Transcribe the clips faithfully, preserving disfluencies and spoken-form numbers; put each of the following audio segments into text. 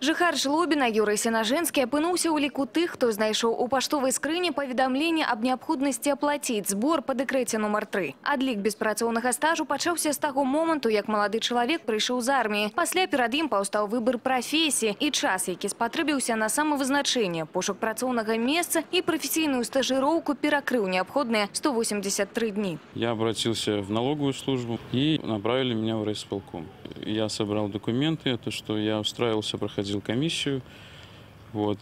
Жыхар Жлобіна Юрый Сенажэнскі апынуўся ў ліку тых, хто знайшоў у паштовай скрыні паведамленне аб неабходнасці аплаціць збор па дэкрэце нумар тры. Адлік беспрацоўнага стажу пачаўся з таго моманту, як малады чалавек прыйшоў з арміі. Пасля перад ім паўстаў выбар прафесіі і час, які спатрэбіўся на самавызначэнне, пошук працоўнага месца і прафесійную стажыроўку перакрыў неабходныя сто восемьдесят три дни. Я обратился в налоговую службу и направили меня в райисполком. Я собрал документы, то, что я устраивался, проходил комиссию. Вот.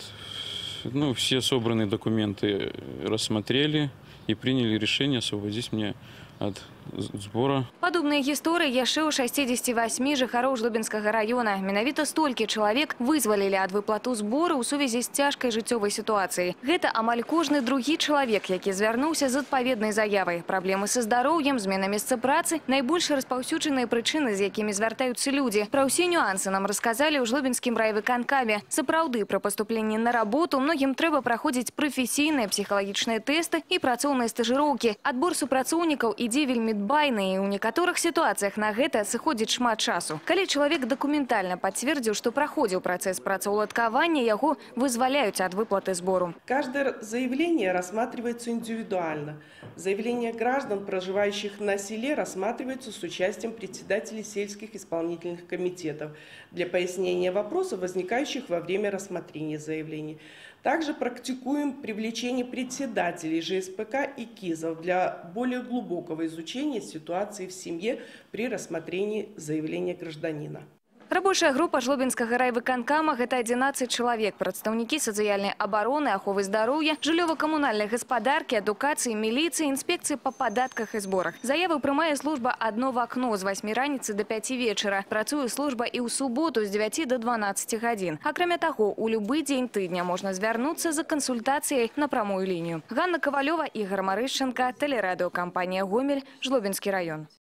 Ну, все собранные документы рассмотрели и приняли решение освободить меня от сбора. Падобныя гісторыі яшчэ ў шасцідзесяці васьмі жыхароў Жлобінскага района. Менавіта столькі чалавек вызвалілі ад выплату збору ў сувязі з цяжкай жыццёвай сітуацыяй. Гэта амаль кожны другі чалавек, які звярнуўся з адпаведнай заявай. Праблемы са здароўем, змена месца працы – найбольш распаўсюджаныя прычыны, з якімі звяртаюцца людзі. Пра ўсе нюансы нам расказалі ў Жлобінскім райвыканкаме. Сапраўды, пры паступленні на работу многім трэба праходзіць прафесійныя псіхалагічныя тэсты і працоўныя стажыроўкі. Адбор супрацоўнікаў ідзе вельмі дбайны, і ў некаторых сітуацыях на гэта сыходзіць шмат часу. Калі чалавек дакументальна пацвердзіў, што праходзіў працэс працаўладкавання, яго вызваляюць ад выплаты збору. Каждое заявление рассматривается индивидуально. Заявления граждан, проживающих на селе, рассматриваются с участием председателей сельских исполнительных комитетов для пояснения вопросов, возникающих во время рассмотрения заявлений. Также практикуем привлечение председателей ЖСПК и КИЗов для более глубокого изучения ситуации в семье при рассмотрении заявления гражданина. Рабочая група Жлобінскага райвыканкама – гэта адзінаццаць чалавек, прадстаўнікі сацыяльнай абароны, аховы здароўя, жыллёва-камунальнай гаспадаркі, адукацыі, міліцыі, інспекцыі па падатках і зборах. Заявы прымае служба «Адно в акно» з васьмі раніцы да пяці вечара. Працуе служба і ў суботу з дзевяці да дванаццаці гадзін. Акрамя таго, у любы дзень тыдня можна звярнуцца за кансультацыяй на прамую лінію. Ганна Кавалёва, Ігор Марышченка, тэлерадыёкампанія «Гомель», Жлобінскі раён.